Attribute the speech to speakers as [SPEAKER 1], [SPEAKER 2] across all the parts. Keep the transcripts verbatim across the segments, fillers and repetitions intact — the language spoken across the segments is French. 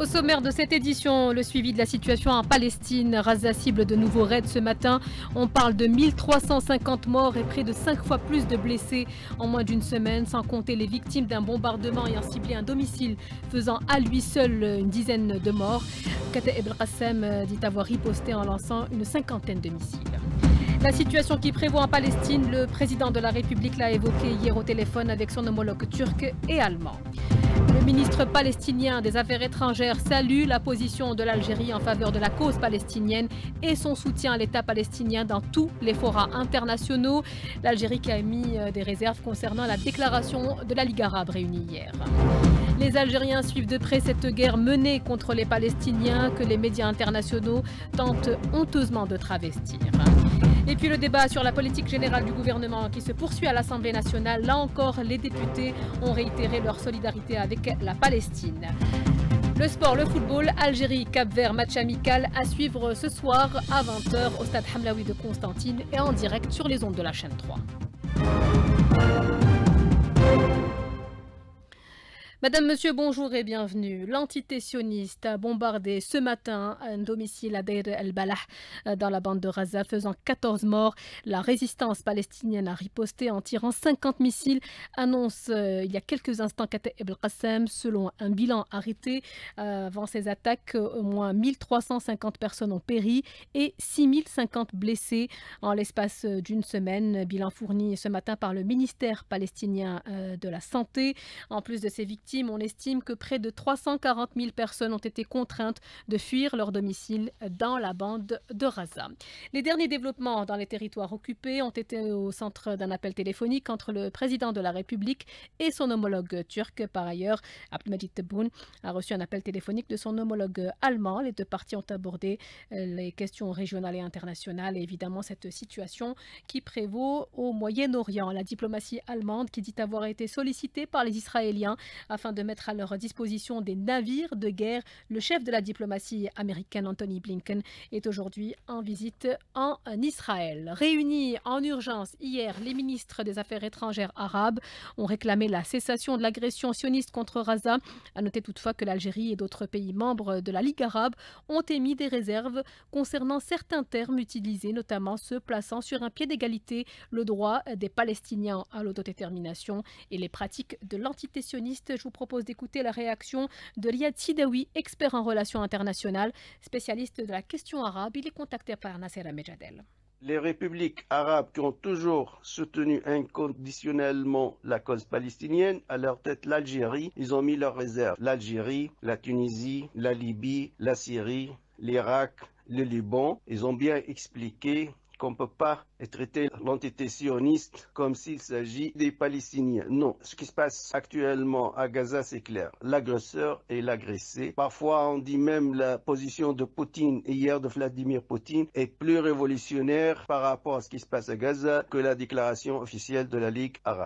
[SPEAKER 1] Au sommaire de cette édition, le suivi de la situation en Palestine. Gaza cible de nouveaux raids ce matin. On parle de mille trois cent cinquante morts et près de cinq fois plus de blessés en moins d'une semaine, sans compter les victimes d'un bombardement ayant ciblé un domicile, faisant à lui seul une dizaine de morts. Kataeb el-Qassem dit avoir riposté en lançant une cinquantaine de missiles. La situation qui prévaut en Palestine, le président de la République l'a évoqué hier au téléphone avec son homologue turc et allemand. Le ministre palestinien des Affaires étrangères salue la position de l'Algérie en faveur de la cause palestinienne et son soutien à l'État palestinien dans tous les forats internationaux. L'Algérie qui a émis des réserves concernant la déclaration de la Ligue arabe réunie hier. Les Algériens suivent de près cette guerre menée contre les Palestiniens que les médias internationaux tentent honteusement de travestir. Et puis le débat sur la politique générale du gouvernement qui se poursuit à l'Assemblée nationale. Là encore, les députés ont réitéré leur solidarité avec la Palestine. Le sport, le football, Algérie, Cap-Vert, match amical à suivre ce soir à vingt heures au stade Hamlaoui de Constantine et en direct sur les ondes de la chaîne trois. Madame, Monsieur, bonjour et bienvenue. L'entité sioniste a bombardé ce matin un domicile à Deir el-Balah dans la bande de Gaza, faisant quatorze morts. La résistance palestinienne a riposté en tirant cinquante missiles, annonce euh, il y a quelques instants Kataeb el-Qassem. Selon un bilan arrêté euh, avant ces attaques, au moins mille trois cent cinquante personnes ont péri et six mille cinquante blessés en l'espace d'une semaine. Bilan fourni ce matin par le ministère palestinien euh, de la Santé. En plus de ces victimes, on estime que près de trois cent quarante mille personnes ont été contraintes de fuir leur domicile dans la bande de Gaza. Les derniers développements dans les territoires occupés ont été au centre d'un appel téléphonique entre le président de la République et son homologue turc. Par ailleurs, Abdelmadjid Tebboune a reçu un appel téléphonique de son homologue allemand. Les deux parties ont abordé les questions régionales et internationales et évidemment cette situation qui prévaut au Moyen-Orient. La diplomatie allemande qui dit avoir été sollicitée par les Israéliens afin de mettre à leur disposition des navires de guerre. Le chef de la diplomatie américaine, Anthony Blinken, est aujourd'hui en visite en Israël. Réunis en urgence hier, les ministres des Affaires étrangères arabes ont réclamé la cessation de l'agression sioniste contre Gaza. À noter toutefois que l'Algérie et d'autres pays membres de la Ligue arabe ont émis des réserves concernant certains termes utilisés, notamment ceux plaçant sur un pied d'égalité le droit des Palestiniens à l'autodétermination et les pratiques de l'entité sioniste. Je vous propose d'écouter la réaction de Riyad Sidawi, expert en relations internationales, spécialiste de la question arabe. Il est contacté par Nasser Mejadel.
[SPEAKER 2] Les républiques arabes qui ont toujours soutenu inconditionnellement la cause palestinienne, à leur tête l'Algérie, ils ont mis leurs réserves. L'Algérie, la Tunisie, la Libye, la Syrie, l'Irak, le Liban, ils ont bien expliqué qu'on ne peut pas traiter l'entité sioniste comme s'il s'agit des Palestiniens. Non, ce qui se passe actuellement à Gaza, c'est clair. L'agresseur et l'agressé. Parfois, on dit même la position de Poutine, hier de Vladimir Poutine, est plus révolutionnaire par rapport à ce qui se passe à Gaza que la déclaration officielle de la Ligue arabe.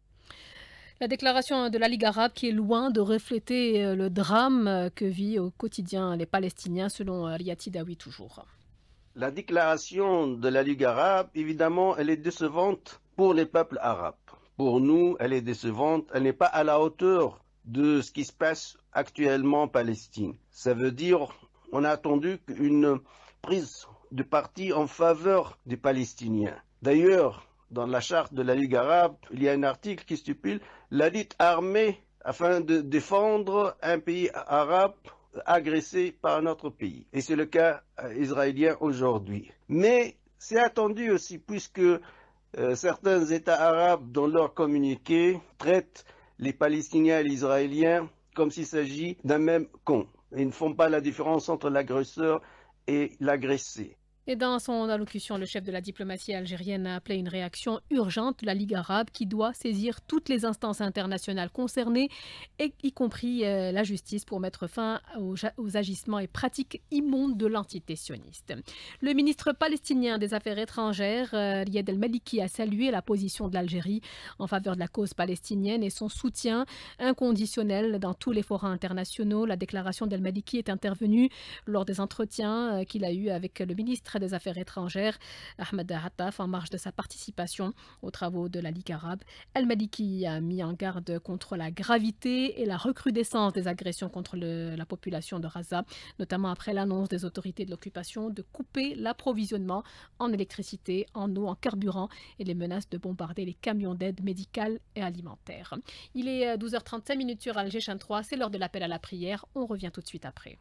[SPEAKER 1] La déclaration de la Ligue arabe qui est loin de refléter le drame que vivent au quotidien les Palestiniens, selon Riyad Sidawi toujours.
[SPEAKER 2] La déclaration de la Ligue arabe, évidemment, elle est décevante pour les peuples arabes. Pour nous, elle est décevante. Elle n'est pas à la hauteur de ce qui se passe actuellement en Palestine. Ça veut dire qu'on a attendu une prise de parti en faveur des Palestiniens. D'ailleurs, dans la charte de la Ligue arabe, il y a un article qui stipule la lutte armée afin de défendre un pays arabe agressé par un autre pays. Et c'est le cas israélien aujourd'hui. Mais c'est attendu aussi puisque euh, certains États arabes dans leur communiqué traitent les Palestiniens et les Israéliens comme s'il s'agit d'un même camp. Ils ne font pas la différence entre l'agresseur et l'agressé.
[SPEAKER 1] Et dans son allocution, le chef de la diplomatie algérienne a appelé une réaction urgente de la Ligue arabe qui doit saisir toutes les instances internationales concernées, et y compris euh, la justice, pour mettre fin aux, aux agissements et pratiques immondes de l'entité sioniste. Le ministre palestinien des Affaires étrangères, euh, Riyad el-Maliki, a salué la position de l'Algérie en faveur de la cause palestinienne et son soutien inconditionnel dans tous les forats internationaux. La déclaration d'el-Maliki est intervenue lors des entretiens euh, qu'il a eus avec le ministre ministre des Affaires étrangères, Ahmed Attaf, en marge de sa participation aux travaux de la Ligue arabe. El-Maliki a mis en garde contre la gravité et la recrudescence des agressions contre le, la population de Gaza, notamment après l'annonce des autorités de l'occupation de couper l'approvisionnement en électricité, en eau, en carburant et les menaces de bombarder les camions d'aide médicale et alimentaire. Il est douze heures trente-cinq minutes sur Alger Chaîne trois, c'est l'heure de l'appel à la prière. On revient tout de suite après.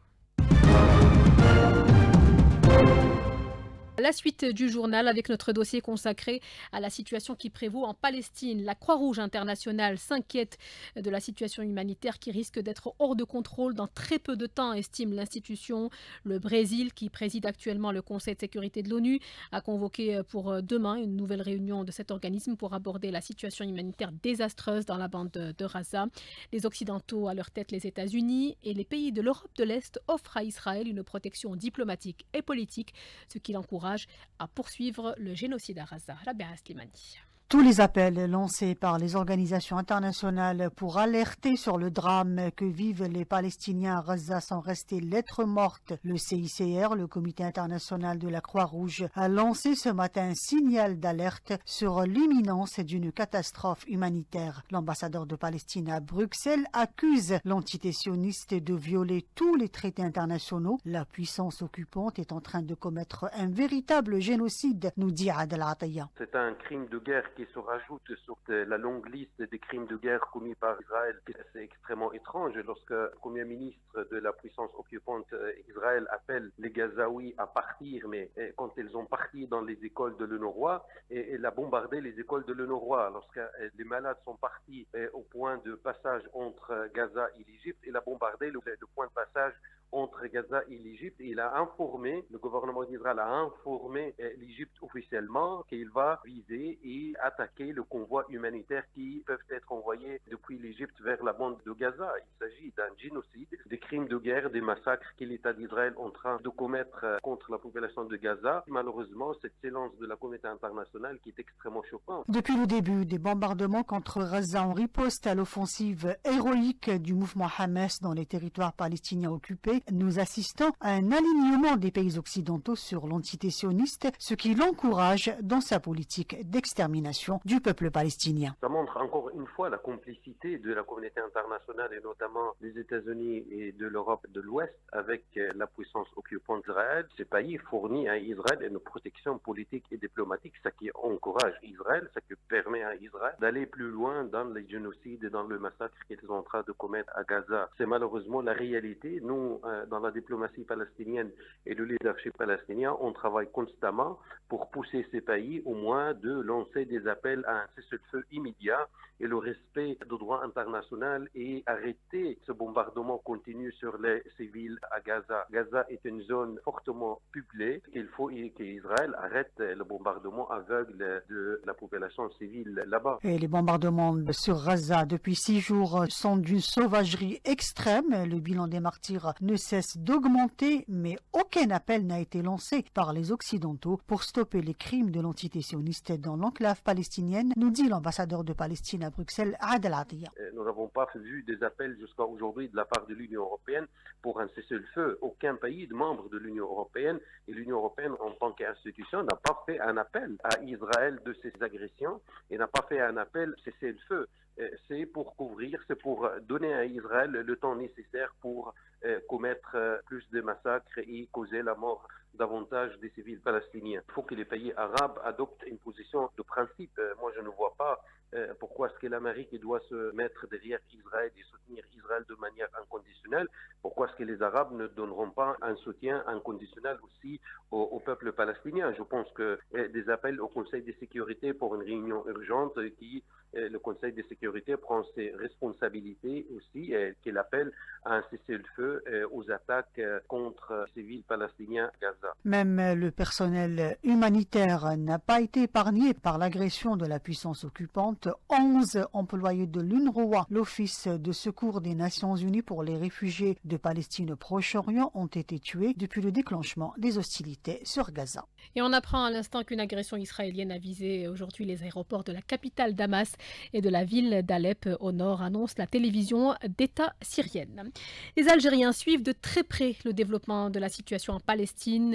[SPEAKER 1] La suite du journal avec notre dossier consacré à la situation qui prévaut en Palestine. La Croix-Rouge internationale s'inquiète de la situation humanitaire qui risque d'être hors de contrôle dans très peu de temps, estime l'institution. Le Brésil, qui préside actuellement le Conseil de sécurité de l'ONU, a convoqué pour demain une nouvelle réunion de cet organisme pour aborder la situation humanitaire désastreuse dans la bande de Gaza. Les Occidentaux, à leur tête les États-Unis et les pays de l'Europe de l'Est, offrent à Israël une protection diplomatique et politique, ce qui l'encourage à poursuivre le génocide à Gaza. Rabia Slimani.
[SPEAKER 3] Tous les appels lancés par les organisations internationales pour alerter sur le drame que vivent les Palestiniens à Gaza sont restés lettres mortes. Le C I C R, le Comité international de la Croix-Rouge, a lancé ce matin un signal d'alerte sur l'imminence d'une catastrophe humanitaire. L'ambassadeur de Palestine à Bruxelles accuse l'entité sioniste de violer tous les traités internationaux. La puissance occupante est en train de commettre un véritable génocide, nous dit Adel Ataya.
[SPEAKER 4] C'est un crime de guerre qui se rajoute sur la longue liste des crimes de guerre commis par Israël. C'est extrêmement étrange lorsque le Premier ministre de la puissance occupante Israël appelle les Gazaouis à partir, mais quand ils ont parti dans les écoles de l'UNRWA, et il a bombardé les écoles de l'UNRWA. Lorsque les malades sont partis au point de passage entre Gaza et l'Égypte, il a bombardé le, le point de passage entre Gaza et l'Égypte. Il a informé, le gouvernement d'Israël a informé l'Égypte officiellement qu'il va viser et attaquer le convoi humanitaire qui peuvent être envoyés depuis l'Égypte vers la bande de Gaza. Il s'agit d'un génocide, des crimes de guerre, des massacres que l'État d'Israël est en train de commettre contre la population de Gaza. Malheureusement, cette silence de la communauté internationale qui est extrêmement choquante.
[SPEAKER 3] Depuis le début des bombardements contre Gaza en riposte à l'offensive héroïque du mouvement Hamas dans les territoires palestiniens occupés, nous assistons à un alignement des pays occidentaux sur l'entité sioniste, ce qui l'encourage dans sa politique d'extermination du peuple palestinien.
[SPEAKER 4] Ça montre encore une fois la complicité de la communauté internationale et notamment des États-Unis et de l'Europe de l'Ouest avec la puissance occupante d'Israël. Ces pays fournissent à Israël une protection politique et diplomatique, ce qui encourage Israël, ce qui permet à Israël d'aller plus loin dans les génocides et dans le massacre qu'ils sont en train de commettre à Gaza. C'est malheureusement la réalité. Nous, dans la diplomatie palestinienne et le leadership palestinien, on travaille constamment pour pousser ces pays au moins de lancer des appels à un cessez-le-feu immédiat et le respect du droit international et arrêter ce bombardement continu sur les civils à Gaza. Gaza est une zone fortement peuplée. Il faut qu'Israël arrête le bombardement aveugle de la population civile là-bas.
[SPEAKER 3] Et les bombardements sur Gaza depuis six jours sont d'une sauvagerie extrême. Le bilan des martyrs ne cesse d'augmenter, mais aucun appel n'a été lancé par les Occidentaux pour stopper les crimes de l'entité sioniste dans l'enclave palestinienne, nous dit l'ambassadeur de Palestine à Bruxelles, Adel Ataya.
[SPEAKER 4] Nous n'avons pas vu des appels jusqu'à aujourd'hui de la part de l'Union européenne pour un cessez-le-feu. Aucun pays de membre de l'Union européenne et l'Union européenne en tant qu'institution n'a pas fait un appel à Israël de ses agressions et n'a pas fait un appel cessez-le-feu. C'est pour couvrir, c'est pour donner à Israël le temps nécessaire pour euh, commettre euh, plus de massacres et causer la mort davantage des civils palestiniens. Il faut que les pays arabes adoptent une position de principe. Euh, moi, je ne vois pas euh, pourquoi est-ce que l'Amérique doit se mettre derrière Israël et soutenir Israël de manière inconditionnelle. Pourquoi est-ce que les Arabes ne donneront pas un soutien inconditionnel aussi au, au peuple palestinien? Je pense que euh, des appels au Conseil de sécurité pour une réunion urgente qui euh, le Conseil de sécurité prend ses responsabilités aussi, euh, qu'il appelle à un cessez-le-feu euh, aux attaques euh, contre les civils palestiniens à Gaza.
[SPEAKER 3] Même le personnel humanitaire n'a pas été épargné par l'agression de la puissance occupante. onze employés de l'UNRWA, l'Office de secours des Nations Unies pour les réfugiés de Palestine au Proche-Orient, ont été tués depuis le déclenchement des hostilités sur Gaza.
[SPEAKER 1] Et on apprend à l'instant qu'une agression israélienne a visé aujourd'hui les aéroports de la capitale Damas et de la ville d'Alep au nord, annonce la télévision d'État syrienne. Les Algériens suivent de très près le développement de la situation en Palestine.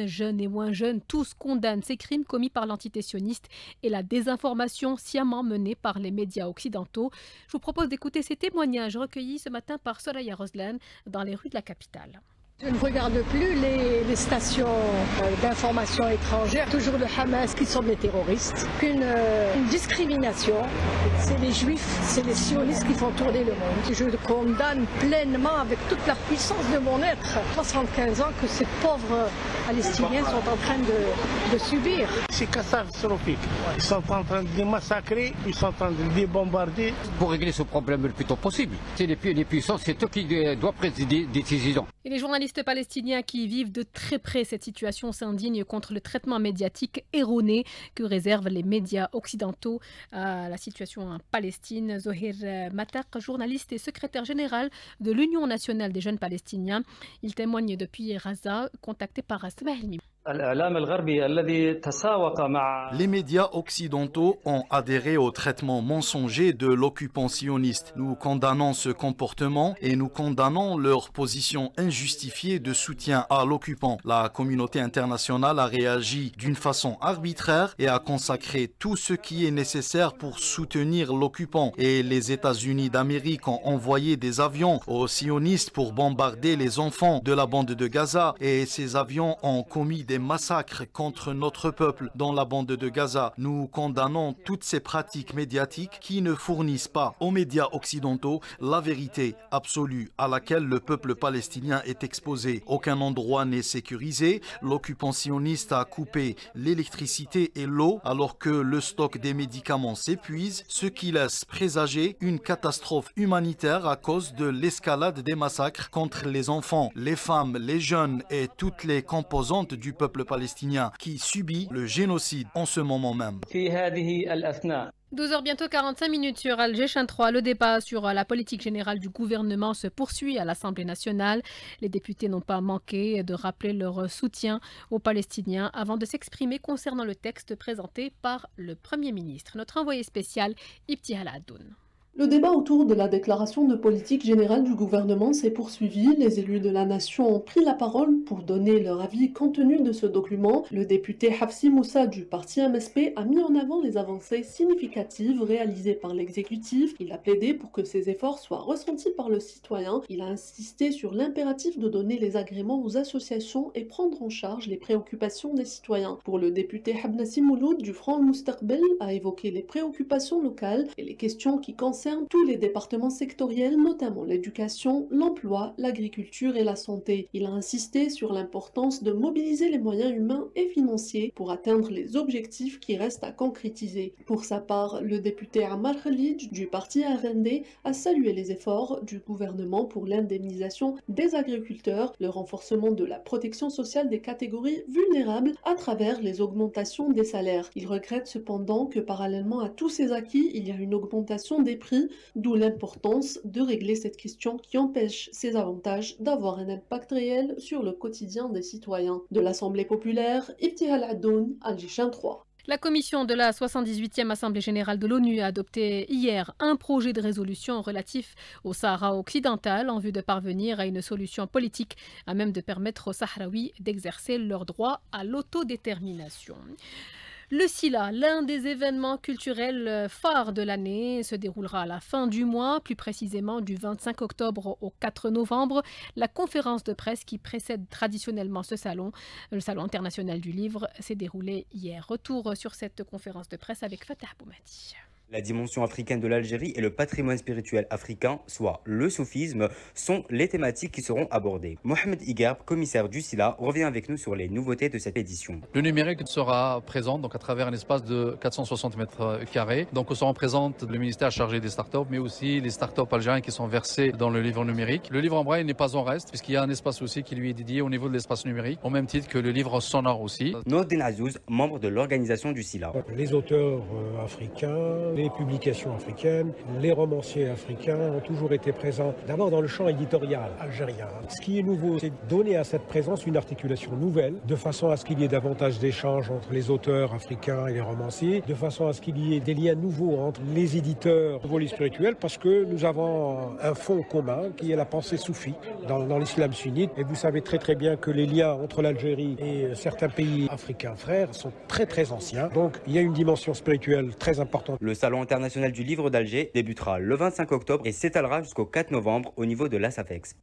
[SPEAKER 1] Palestine, jeunes et moins jeunes, tous condamnent ces crimes commis par l'entité sioniste et la désinformation sciemment menée par les médias occidentaux. Je vous propose d'écouter ces témoignages recueillis ce matin par Soraya Roslan dans les rues de la capitale.
[SPEAKER 5] Je ne regarde plus les, les stations euh, d'information étrangères, toujours le Hamas qui sont des terroristes. Qu'une euh, une discrimination, c'est les juifs, c'est les sionistes qui font tourner le monde. Je condamne pleinement avec toute la puissance de mon être, soixante-quinze ans, que ces pauvres Palestiniens sont en train de, de subir.
[SPEAKER 6] C'est catastrophique. Ils sont en train de les massacrer, ils sont en train de les bombarder.
[SPEAKER 7] Pour régler ce problème le plus tôt possible, c'est les, les puissants, c'est eux qui doivent présider des décisions.
[SPEAKER 1] Et les journalistes palestiniens qui vivent de très près cette situation s'indignent contre le traitement médiatique erroné que réservent les médias occidentaux à la situation en Palestine. Zohir Matak, journaliste et secrétaire général de l'Union nationale des jeunes palestiniens, il témoigne depuis Raza, contacté par Asma Helmi.
[SPEAKER 8] Les médias occidentaux ont adhéré au traitement mensonger de l'occupant sioniste. Nous condamnons ce comportement et nous condamnons leur position injustifiée de soutien à l'occupant. La communauté internationale a réagi d'une façon arbitraire et a consacré tout ce qui est nécessaire pour soutenir l'occupant. Et les États-Unis d'Amérique ont envoyé des avions aux sionistes pour bombarder les enfants de la bande de Gaza. Et ces avions ont commis des massacres contre notre peuple dans la bande de Gaza. Nous condamnons toutes ces pratiques médiatiques qui ne fournissent pas aux médias occidentaux la vérité absolue à laquelle le peuple palestinien est exposé. Aucun endroit n'est sécurisé. L'occupant sioniste a coupé l'électricité et l'eau alors que le stock des médicaments s'épuise, ce qui laisse présager une catastrophe humanitaire à cause de l'escalade des massacres contre les enfants, les femmes, les jeunes et toutes les composantes du peuple palestinien qui subit le génocide en ce moment même.
[SPEAKER 1] douze heures bientôt quarante-cinq minutes sur Alger trois. Le débat sur la politique générale du gouvernement se poursuit à l'Assemblée nationale. Les députés n'ont pas manqué de rappeler leur soutien aux Palestiniens avant de s'exprimer concernant le texte présenté par le Premier ministre. Notre envoyé spécial, Ibtihal Adoun.
[SPEAKER 9] Le débat autour de la déclaration de politique générale du gouvernement s'est poursuivi. Les élus de la nation ont pris la parole pour donner leur avis compte tenu de ce document. Le député Hafsi Moussa du parti M S P a mis en avant les avancées significatives réalisées par l'exécutif. Il a plaidé pour que ces efforts soient ressentis par le citoyen. Il a insisté sur l'impératif de donner les agréments aux associations et prendre en charge les préoccupations des citoyens. Pour le député Habnassi Mouloud du Front Moustaqbel a évoqué les préoccupations locales et les questions qui concernent tous les départements sectoriels, notamment l'éducation, l'emploi, l'agriculture et la santé. Il a insisté sur l'importance de mobiliser les moyens humains et financiers pour atteindre les objectifs qui restent à concrétiser. Pour sa part, le député Ammar Khalid du parti R N D a salué les efforts du gouvernement pour l'indemnisation des agriculteurs, le renforcement de la protection sociale des catégories vulnérables à travers les augmentations des salaires. Il regrette cependant que parallèlement à tous ces acquis, il y a une augmentation des prix, d'où l'importance de régler cette question qui empêche ces avantages d'avoir un impact réel sur le quotidien des citoyens. De l'Assemblée populaire, Ibtihal Adoun, Alger trois.
[SPEAKER 1] La commission de la soixante-dix-huitième Assemblée générale de l'ONU a adopté hier un projet de résolution relatif au Sahara occidental en vue de parvenir à une solution politique à même de permettre aux Sahraouis d'exercer leur droit à l'autodétermination. Le Sila, l'un des événements culturels phares de l'année, se déroulera à la fin du mois, plus précisément du vingt-cinq octobre au quatre novembre. La conférence de presse qui précède traditionnellement ce salon, le Salon international du livre, s'est déroulée hier. Retour sur cette conférence de presse avec Fatah Boumadi.
[SPEAKER 10] La dimension africaine de l'Algérie et le patrimoine spirituel africain, soit le soufisme, sont les thématiques qui seront abordées. Mohamed Igarb, commissaire du Sila, revient avec nous sur les nouveautés de cette édition.
[SPEAKER 11] Le numérique sera présent donc à travers un espace de quatre cent soixante mètres carrés. Donc on sera présente le ministère chargé des startups, mais aussi les startups algériens qui sont versés dans le livre numérique. Le livre en braille n'est pas en reste, puisqu'il y a un espace aussi qui lui est dédié au niveau de l'espace numérique, au même titre que le livre sonore aussi.
[SPEAKER 10] Nordin Azouz, membre de l'organisation du Sila.
[SPEAKER 6] Les auteurs africains,
[SPEAKER 12] les publications africaines, les romanciers africains ont toujours été présents, d'abord dans le champ éditorial algérien. Ce qui est nouveau, c'est donner à cette présence une articulation nouvelle, de façon à ce qu'il y ait davantage d'échanges entre les auteurs africains et les romanciers, de façon à ce qu'il y ait des liens nouveaux entre les éditeurs de volet spirituel, parce que nous avons un fond commun qui est la pensée soufie dans, dans l'islam sunnite. Et vous savez très très bien que les liens entre l'Algérie et certains pays africains frères sont très très anciens. Donc il y a une dimension spirituelle très importante.
[SPEAKER 10] Le Salon international du livre d'Alger débutera le vingt-cinq octobre et s'étalera jusqu'au quatre novembre au niveau de l'A S A F E X.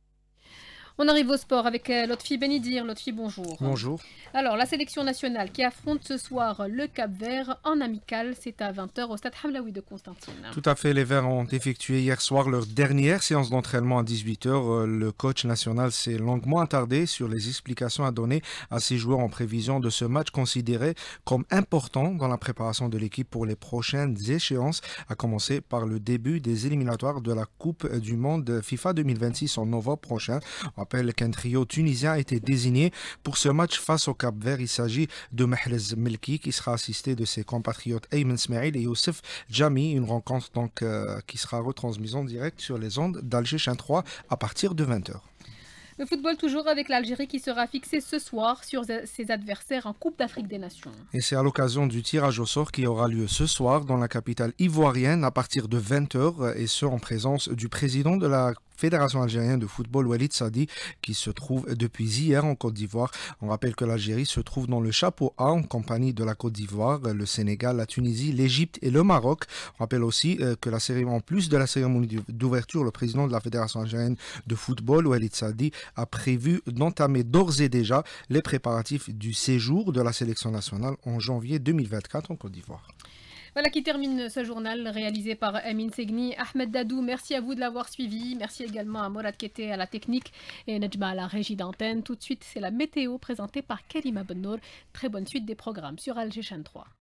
[SPEAKER 1] On arrive au sport avec Lotfi Benidir. Lotfi, bonjour.
[SPEAKER 13] Bonjour.
[SPEAKER 1] Alors, la sélection nationale qui affronte ce soir le Cap-Vert en amical, c'est à vingt heures au stade Hamlaoui de Constantine.
[SPEAKER 13] Tout à fait, les Verts ont effectué hier soir leur dernière séance d'entraînement à dix-huit heures. Le coach national s'est longuement attardé sur les explications à donner à ses joueurs en prévision de ce match considéré comme important dans la préparation de l'équipe pour les prochaines échéances, à commencer par le début des éliminatoires de la Coupe du Monde FIFA deux mille vingt-six en novembre prochain. On rappelle qu'un trio tunisien a été désigné pour ce match face au Cap-Vert. Il s'agit de Mahrez Melki qui sera assisté de ses compatriotes Ayman Smaïl et Youssef Djami. Une rencontre donc euh, qui sera retransmise en direct sur les ondes d'Alger Chaîne trois à partir de vingt heures.
[SPEAKER 1] Le football toujours avec l'Algérie qui sera fixé ce soir sur ses adversaires en Coupe d'Afrique des Nations.
[SPEAKER 13] Et c'est à l'occasion du tirage au sort qui aura lieu ce soir dans la capitale ivoirienne à partir de vingt heures et ce en présence du président de la Fédération algérienne de football, Walid Sadi, qui se trouve depuis hier en Côte d'Ivoire. On rappelle que l'Algérie se trouve dans le chapeau A en compagnie de la Côte d'Ivoire, le Sénégal, la Tunisie, l'Égypte et le Maroc. On rappelle aussi que la cérémonie, en plus de la cérémonie d'ouverture, le président de la Fédération algérienne de football, Walid Sadi, a prévu d'entamer d'ores et déjà les préparatifs du séjour de la sélection nationale en janvier deux mille vingt-quatre en Côte d'Ivoire.
[SPEAKER 1] Voilà qui termine ce journal réalisé par Amin Segni. Ahmed Dadou, merci à vous de l'avoir suivi. Merci également à Morad Kete à la technique et Nejma à la régie d'antenne. Tout de suite, c'est la météo présentée par Karima Bennour. Très bonne suite des programmes sur Alger Chaîne trois.